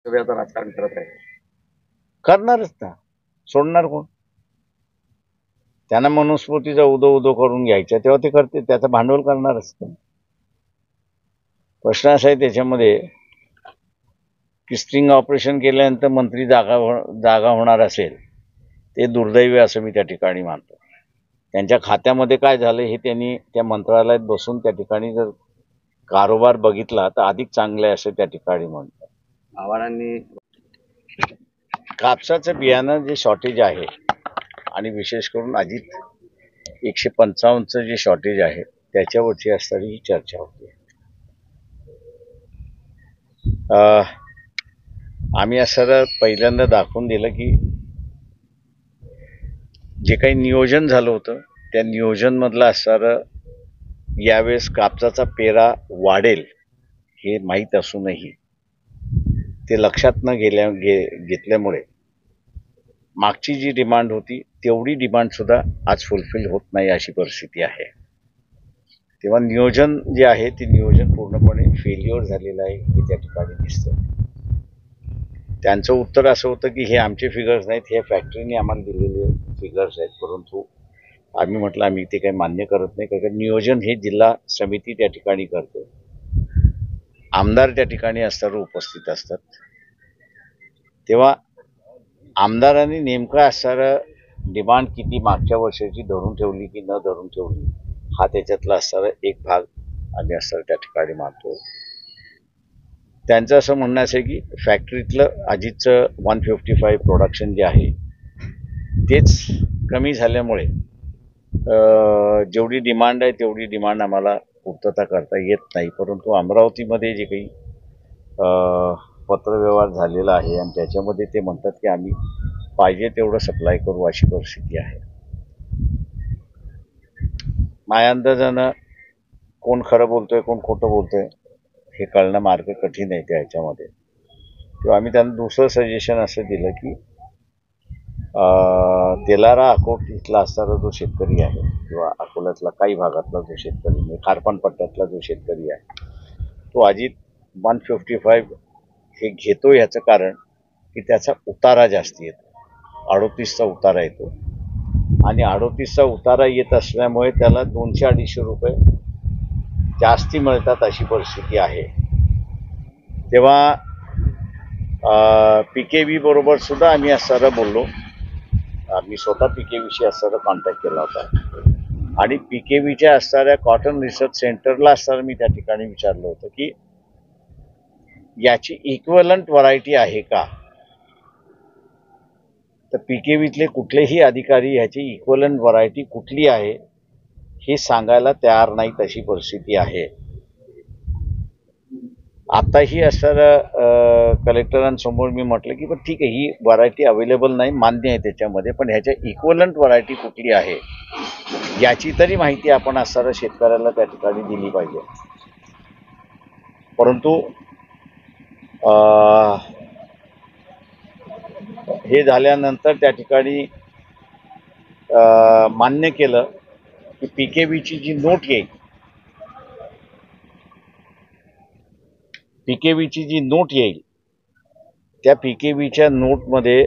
आता राजकारण करत आहे. करणारच ना, सोडणार कोण? त्यांना मनुस्मृतीचा उदो उदो करून घ्यायचा तेव्हा ते करते, त्याचं भांडवल करणारच. प्रश्न असा आहे त्याच्यामध्ये की स्ट्रिंग ऑपरेशन केल्यानंतर मंत्री जागा होणार असेल ते दुर्दैवी असं मी त्या ठिकाणी मानतो. त्यांच्या खात्यामध्ये काय झालं हे त्यांनी त्या मंत्रालयात बसून त्या ठिकाणी जर कारोबार बघितला तर अधिक चांगलं आहे असं त्या ठिकाणी म्हणतो. आव्हाडांनी कापसाचं बियाणं जे शॉर्टेज आहे आणि विशेष करून अजित 155चं जे शॉर्टेज आहे त्याच्यावरची असणारी ही चर्चा होती. आम्ही असं पहिल्यांदा दाखवून दिलं की जे काही नियोजन झालं होतं त्या नियोजन मधलं असणारं यावेळेस कापसाचा पेरा वाढेल हे माहीत असूनही ते लक्षात न घेतल्यामुळे मागची जी डिमांड होती तेवढी डिमांड सुद्धा आज फुलफिल होत नाही अशी परिस्थिती आहे. तेव्हा नियोजन जे आहे ते नियोजन पूर्णपणे फेल्युअर झालेलं आहे हे त्या ठिकाणी दिसतं. त्यांचं उत्तर असं होतं की हे आमचे फिगर्स नाहीत, हे फॅक्टरीने आम्हाला दिलेले फिगर्स आहेत. परंतु आम्ही म्हटलं आम्ही ते काही मान्य करत नाही, कारण नियोजन हे जिल्हा समिती त्या ठिकाणी करते, आमदार त्या ठिकाणी असताना उपस्थित असतात. तेव्हा आमदारांनी नेमकं असणारं डिमांड किती मागच्या वर्षाची धरून ठेवली की न धरून ठेवली हा त्याच्यातला असणारा एक भाग आम्ही असणारा त्या ठिकाणी मानतो. त्यांचं असं म्हणणं असं की फॅक्टरीतलं अजितचं 155 प्रोडक्शन जे आहे तेच कमी झाल्यामुळे जेवढी डिमांड आहे तेवढी डिमांड आम्हाला पूर्तता करता येत नाही. परंतु अमरावतीमध्ये जे काही पत्रव्यवहार झालेला आहे आणि त्याच्यामध्ये ते म्हणतात की आम्ही पाहिजे तेवढं सप्लाय करू अशी परिस्थिती आहे. माझ्या अंदाजानं कोण खरं बोलतोय कोण खोटं बोलतोय हे कळणं मार्ग कठीण आहे त्या ह्याच्यामध्ये. किंवा आम्ही त्यांना दुसरं सजेशन असं दिलं की तेलारा अकोट इथला असणारा जो शेतकरी आहे किंवा अकोल्यातला काही भागातला जो शेतकरी म्हणजे खारपान पट्ट्यातला जो शेतकरी आहे तो अजित 155 हे घेतो याचं कारण की त्याचा उतारा जास्त येतो, 38चा उतारा येतो आणि 38चा उतारा येत असल्यामुळे त्याला 200-250 रुपये जास्ती मिळतात अशी परिस्थिती आहे. तेव्हा PKV बरोबर सुद्धा आम्ही असणारं बोललो. मी स्वतः PKVशी असणारा कॉन्टॅक्ट केला होता आणि PKVच्या असणाऱ्या कॉटन रिसर्च सेंटरला असणारं मी त्या ठिकाणी विचारलं होतं की याची इक्वलंट व्हरायटी आहे का. तर PKVतले कुठलेही अधिकारी ह्याची इक्वलंट व्हरायटी कुठली आहे हे सांगायला तयार नाही तशी परिस्थिती आहे. आताही असणारं कलेक्टरांसमोर मी म्हटलं की पण ठीक आहे ही व्हरायटी अवेलेबल नाही, मान्य आहे त्याच्यामध्ये, पण ह्याच्या इक्वलंट व्हरायटी कुठली आहे याची तरी माहिती आपण असणाऱ्या शेतकऱ्याला त्या ठिकाणी दिली पाहिजे. परंतु हे झाल्यानंतर त्या ठिकाणी मान्य केलं की PKVची जी नोट येईल PKVची जी नोट येईल त्या PKVच्या नोटमध्ये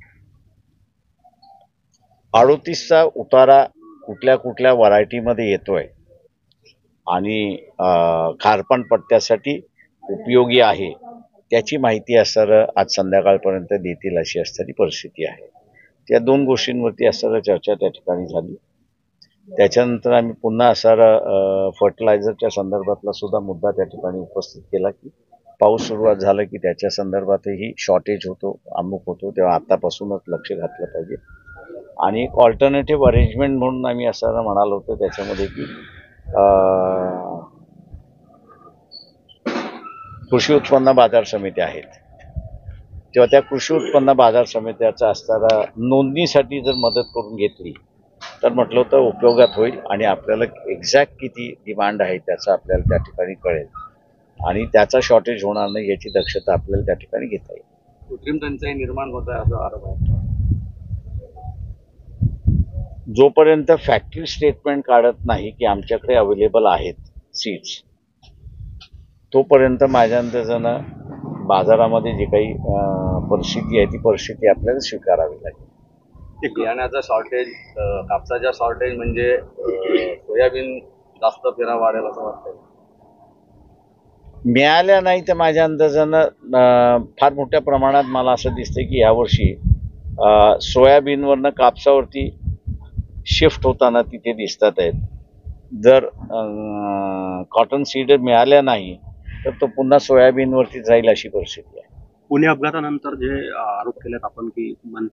38चा उतारा कुठल्या कुठल्या व्हरायटीमध्ये येतोय आणि खारपान पट्ट्यासाठी उपयोगी आहे त्याची माहिती असणारं आज संध्याकाळपर्यंत देतील अशी असणारी परिस्थिती आहे. त्या दोन गोष्टींवरती असणारं चर्चा त्या ठिकाणी झाली. त्याच्यानंतर आम्ही पुन्हा असणारा फर्टिलायझरच्या संदर्भातला सुद्धा मुद्दा त्या ठिकाणी उपस्थित केला की पाऊस सुरुवात झाला की त्याच्या संदर्भातही शॉर्टेज होतो, अमुक होतो, तेव्हा आतापासूनच लक्ष घातलं पाहिजे. आणि एक ऑल्टरनेटिव्ह अरेंजमेंट म्हणून आम्ही असं म्हणालो होतो त्याच्यामध्ये की कृषी उत्पन्न बाजार समित्या आहेत, तेव्हा त्या कृषी उत्पन्न बाजार समित्याचा असणारा नोंदणीसाठी जर मदत करून घेतली तर म्हटलं होतं उपयोगात होईल आणि आपल्याला एक्झॅक्ट किती डिमांड आहे त्याचं आपल्याला त्या ठिकाणी कळेल आणि त्याचा शॉर्टेज होणार नाही याची दक्षता आपल्याला त्या ठिकाणी घेता येईल. कृत्रिम टंचाई निर्माण होत आहे असा आरोप आहे. जोपर्यंत फॅक्टरी स्टेटमेंट काढत नाही की आमच्याकडे अवेलेबल आहेत सीड्स तोपर्यंत माझ्या अंदाजानं बाजारामध्ये जे काही परिस्थिती आहे ती परिस्थिती आपल्याला स्वीकारावी लागेल. बियाण्याचं शॉर्टेज, कापसाच्या शॉर्टेज म्हणजे सोयाबीन जास्त पेरा वाढेल असं वाटतंय. मिळाल्या नाही तर माझ्या अंदाजानं फार मोठ्या प्रमाणात मला असं दिसतंय की यावर्षी सोयाबीनवरनं कापसावरती शिफ्ट होताना तिथे दिसतात आहेत. जर कॉटन सीड मिळाल्या नाही तर तो पुन्हा सोयाबीनवरती जाईल अशी परिस्थिती आहे. पुणे अपघातानंतर जे आरोप केलेत आपण की